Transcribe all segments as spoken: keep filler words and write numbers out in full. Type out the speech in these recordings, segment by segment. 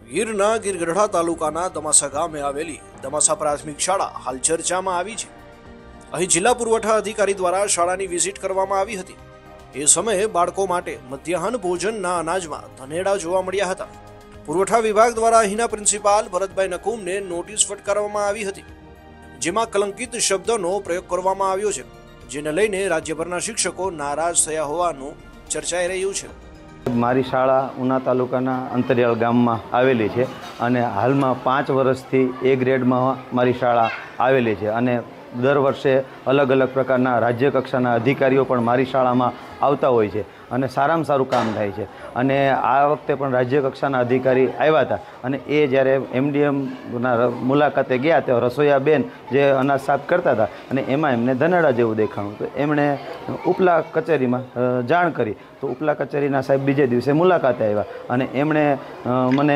ગીરના ગીરગઢડા તાલુકાના દમાસા ગામે આવેલી દમાસા પ્રાથમિક શાળા હાલ ચર્ચામાં આવી છે। અહીં જિલ્લા પુરવઠા અધિકારી દ્વારા શાળાની વિઝિટ કરવામાં આવી હતી। એ સમયે બાળકો માટે મધ્યાહન ભોજનના અનાજમાં ધનેડા જોવા મળ્યા હતા। પુરવઠા વિભાગ દ્વારા અહીંના પ્રિન્સિપાલ ભરતભાઈ નકુમને નોટિસ ફટકારવામાં આવી હતી, જેમાં કલંકિત શબ્દનો પ્રયોગ કરવામાં આવ્યો છે, જેને લઈને રાજ્યભરના શિક્ષકો નારાજ થયા હોવાનું ચર્ચાઈ રહ્યું છે। મારી શાળા ઉના તાલુકાના અંતરિયાળ ગામમાં આવેલી છે અને હાલમાં પાંચ વર્ષથી એ ગ્રેડમાં મારી શાળા આવેલી છે અને દર વર્ષે અલગ અલગ પ્રકારના રાજ્ય કક્ષાના અધિકારીઓ પણ મારી શાળામાં આવતા હોય છે અને સારામાં સારું કામ થાય છે। અને આ વખતે પણ રાજ્ય કક્ષાના અધિકારી આવ્યા હતા અને એ જ્યારે એમડીએમના મુલાકાતે ગયા ત્યારે રસોઈયા બેન જે અનાજ સાફ કરતા હતા અને એમાં એમને ધનેડા જેવું દેખાણું, તો એમણે ઉપલા કચેરીમાં જાણ કરી। તો ઉપલા કચેરીના સાહેબ બીજે દિવસે મુલાકાતે આવ્યા અને એમણે મને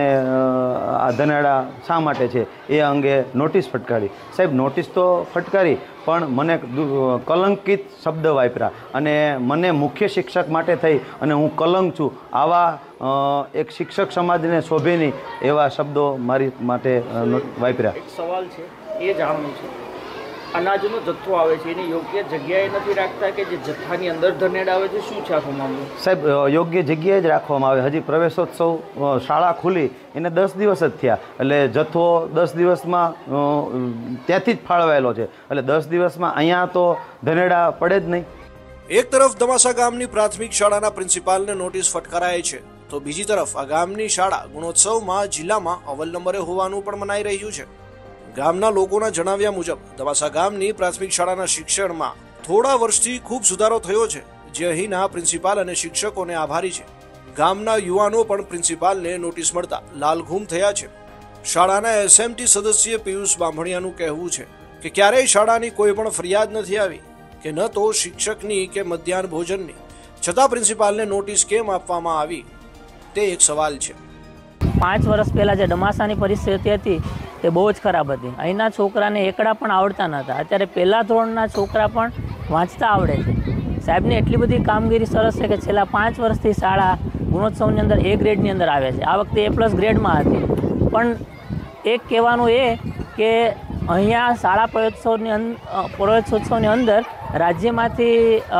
આ ધનેડા શા માટે છે એ અંગે નોટિસ ફટકારી। સાહેબ નોટિસ તો ફટકારી પણ મને કલંકિત શબ્દ વાપર્યા અને મને મુખ્ય શિક્ષક માટે થઈ અને હું કલંક છું આવા એક શિક્ષક સમાજને શોભે નહીં એવા શબ્દો મારી માટે વાપર્યા। એક સવાલ છે એ જાણવું છે, અનાજનો જથ્થો આવે છે એને યોગ્ય જગ્યાએ નથી રાખતા કે જે જથ્થાની અંદર ધનેડા આવે છે, શું છે આખો મામલો? સાહેબ યોગ્ય જગ્યાએ જ રાખવામાં આવે। હજી પ્રવેશોત્સવ શાળા ખુલી એને દસ દિવસ જ થયા, એટલે જથ્થો દસ દિવસમાં ત્યાંથી જ ફાળવાયેલો છે, એટલે દસ દિવસમાં અહીંયા તો ધનેડા પડે જ નહીં। એક તરફ દમાસા ગામની પ્રાથમિક શાળાના પ્રિન્સિપાલને નોટિસ ફટકારાય છે, તો બીજી તરફ આ ગામની શાળા ગુણોત્સવમાં જિલ્લામાં અવ્વલ નંબરે હોવાનું પણ મનાઈ રહ્યું છે। ગામના લોકોના જણાવ્યા મુજબ દમાસા ગામની પ્રાથમિક શાળાના શિક્ષણમાં થોડા વર્ષથી ખૂબ સુધારો થયો છે, જે અહીંના પ્રિન્સિપાલ અને શિક્ષકોને આભારી છે। ગામના યુવાનો પણ પ્રિન્સિપાલને નોટિસ મળતા લાલઘૂમ થયા છે। શાળાના એસએમટી સદસ્ય પિયુષ બાંભણિયાનું કહેવું છે કે ક્યારેય શાળાની કોઈ પણ ફરિયાદ નથી આવી કે ન તો શિક્ષકની કે મધ્યાહન ભોજનની, છતાં પ્રિન્સિપાલને નોટિસ કેમ આપવામાં આવી તે એક સવાલ છે। પાંચ વર્ષ પહેલાં જે દમાસાની પરિસ્થિતિ હતી તે બહુ જ ખરાબ હતી। અહીંના છોકરાને એકડા પણ આવડતા નહોતા, અત્યારે પહેલા ધોરણના છોકરા પણ વાંચતા આવડે છે। સાહેબની એટલી બધી કામગીરી સરસ છે કે છેલ્લા પાંચ વર્ષથી શાળા ગુણોત્સવની અંદર એ ગ્રેડની અંદર આવે છે। આ વખતે એ પ્લસ ગ્રેડમાં હતી, પણ એક કહેવાનું એ કે અહીંયા શાળા પ્રવેશોત્સવની પ્રવેશોત્સવની અંદર રાજ્યમાંથી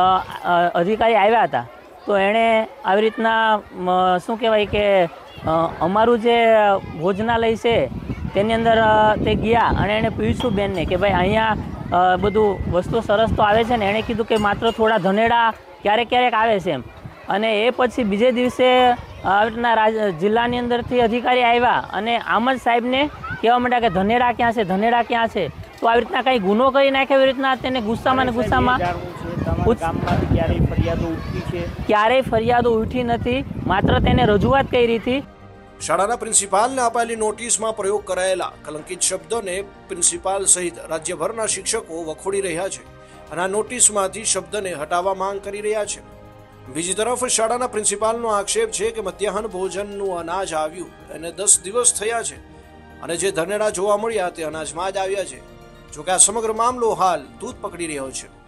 અધિકારી આવ્યા હતા, તો એણે આવી રીતના શું કહેવાય કે અમારું જે ભોજનાલય છે તેની અંદર તે ગયા અને એણે પૂછ્યું બેનને કે ભાઈ અહીંયા બધું વસ્તુ સરસ તો આવે છે ને, એણે કીધું કે માત્ર થોડા ધનેડા ક્યારેક ક્યારેક આવે છે એમ। અને એ પછી બીજે દિવસે આવી રીતના રાજ જિલ્લાની અંદરથી અધિકારી આવ્યા અને આમ જ સાહેબને કહેવા માંડ્યા કે ધનેડા ક્યાં છે, ધનેડા ક્યાં છે। તો આવી રીતના કંઈ ગુનો કરી નાખ્યો એવી રીતના તેને ગુસ્સામાં ને ગુસ્સામાં ક્યારેય ફરિયાદો ઉઠી નથી, માત્ર તેને રજૂઆત કરી હતી। શાળાના પ્રિન્સિપાલને અપાયેલી નોટિસમાં પ્રયોગ કરાયેલા કલંકિત શબ્દોને પ્રિન્સિપાલ સહિત રાજ્યભરના શિક્ષકો વખોડી રહ્યા છે અને આ નોટિસમાંથી શબ્દને હટાવવા માંગ કરી રહ્યા છે। બીજી તરફ શાળાના પ્રિન્સિપાલનો આક્ષેપ છે કે મધ્યાહન ભોજનનું અનાજ આવ્યું એને દસ દિવસ થયા છે અને જે ધનેડા જોવા મળ્યા તે અનાજમાં જ આવ્યા છે। જોકે આ સમગ્ર મામલો હાલ તૂત પકડી રહ્યો છે।